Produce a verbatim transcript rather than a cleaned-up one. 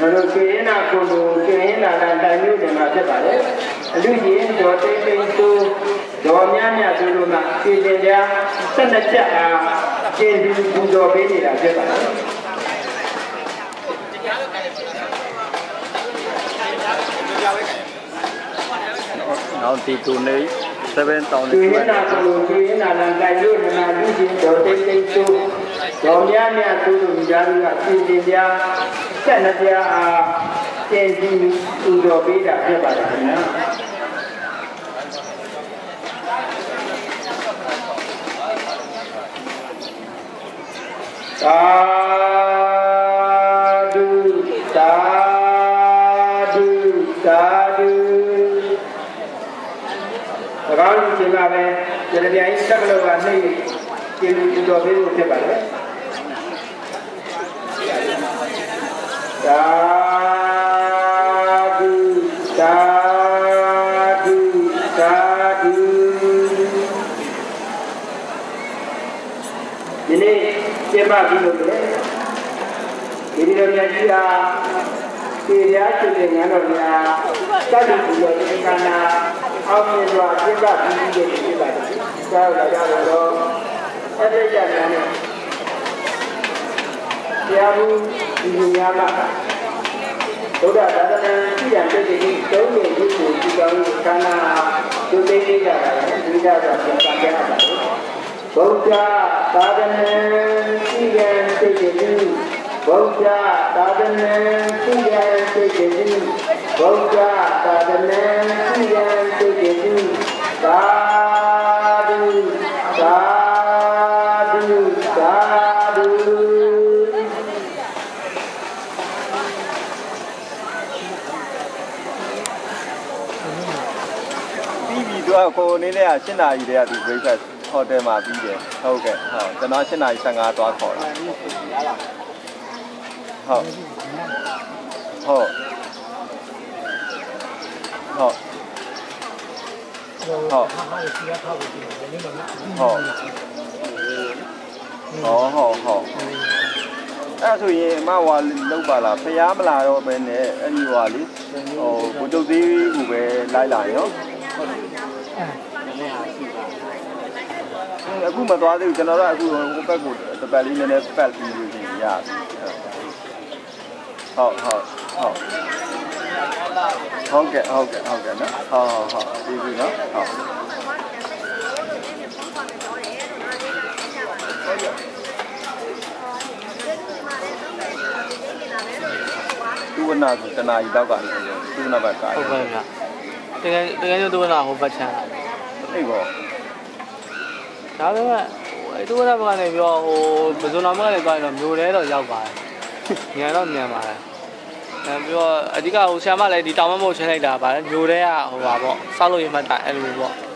တို့ကျွေးနာကိုလူကျွေးနာတန်တန်မျိုးတွေမှာဖြစ်ပါတယ်အလူကြီးတော်တိတ်တိတ်ဆိုတော်များများဆိုလို့မှပြည်တင်ကြဆက်နှစ်ချက်အားကျေးဇူးပူဇော်ပေးနေတာဖြစ်ပါတယ်နောက်ဒီတူနေseven thousand ကျွေးနာကိုလူကျွေးနာတန်တန်မျိုးတွေမှာလူကြီးတော်တိတ်တိတ်ဆိုတော်များများဆိုလို့ကြားပြီးကပြည်တင်ကြဆက်နှစ်ချက်အားကျေးဇူးပူဇော်ပေးတာဖြစ်ပါတယ်ခင်ဗျာသာဓုသာဓုသာဓုဒါကောင်းလို့ရှင်ပါပဲကျေရပြန်စက်ကလောကနှိပ်ကျေလူပူတော်ပေးဖို့ဖြစ်ပါတယ်သာဓုသာဓုသာဓုဒီနေ့ကျမပြီးလို့လေဒီလိုများကြီးဟာဒီရားရှိတဲ့ငါတော်များစတဲ့ဒီလိုဒီကနာအောင်မြင်စွာပြတ်ပြီးပြီးဖြစ်ပါတယ်။ကြောက်လာကြတော့အဲ့ဒီကြတယ်နဲ့တရားမှုဒီများမှာဘုရားသာသနာ့ပြည်ရန်တဲ့ဒီသုံးနေရုပ်ကိုဒီကောင်းခန္ဓာသူသိသိကြတာဒီကြတာပြန်ပြန်ရပါတယ်။ဘုရားသာသနာ့ပြည်ရန်တဲ့ဒီဘုရားသာသနာ့ပြည်ရန်တဲ့ဒီဘုရားသာသနာ့ပြည်ရန်တဲ့ဒီသာဓုသာဓုသာဓုပြီးပြီတော့ကိုအနေနဲ့က၈နာရီတည်းကဒီ breakfast hotel မှာပြီးတယ်ဟုတ်ကဲ့ဟုတ်ကျွန်တော်၈နာရီ၁၅သွားခေါ်တာဟုတ်ဟုတ်ဟုတ်ဟုတ်ဟုတ်ဟုတ်ဟုတ်ဟုတ်အဲ့ဆိုရင်အမဟွာလောက်ပါလားဖျားမလာတော့ပဲနဲ့အဲ့ဒီဟွာလေဟိုဘုဒ္ဓသေးကိုပဲလိုက်လာရောဟုတ်တယ်အခုမသွားသေးဘူးကျွန်တော်တို့အခုဟိုဘက်ကိုတပတ်လေးနည်းနည်းပတ်ပြီးလို့ရှင်ရပြီဟုတ်ဟုတ်ဟုတ်ဟုတ်ကဲ့ဟုတ်ကဲ့ဟုတ်ကဲ့နော်ဟုတ်ဟုတ်ဟုတ်ပြီးပြီနော်ဟုတ်သူဝနာဆိုတနာရီတော့ကနေသူဝနာဘက်ကဟုတ်ပါဗျာတကယ်တကယ်သူဝနာဟိုဘက်ချမ်းအဲ့ပေါ့ဒါပေမဲ့အဲ့သူဝနာဘက်ကနေပြောဟိုဘဇွန်နာဘက်ကနေသွားရင်တော့မျိုးတဲတော့ရောက်ပါတယ်ညံတော့ညံပါတယ်အဲပြီးတော့အဓိကဟိုဆရာမလည်းဒီတောင်မမို့ချင်းလိုက်တာပါလေမျိုးတဲကဟိုပါပေါ့စောက်လို့ရမှတ်တာအဲ့လိုပေါ့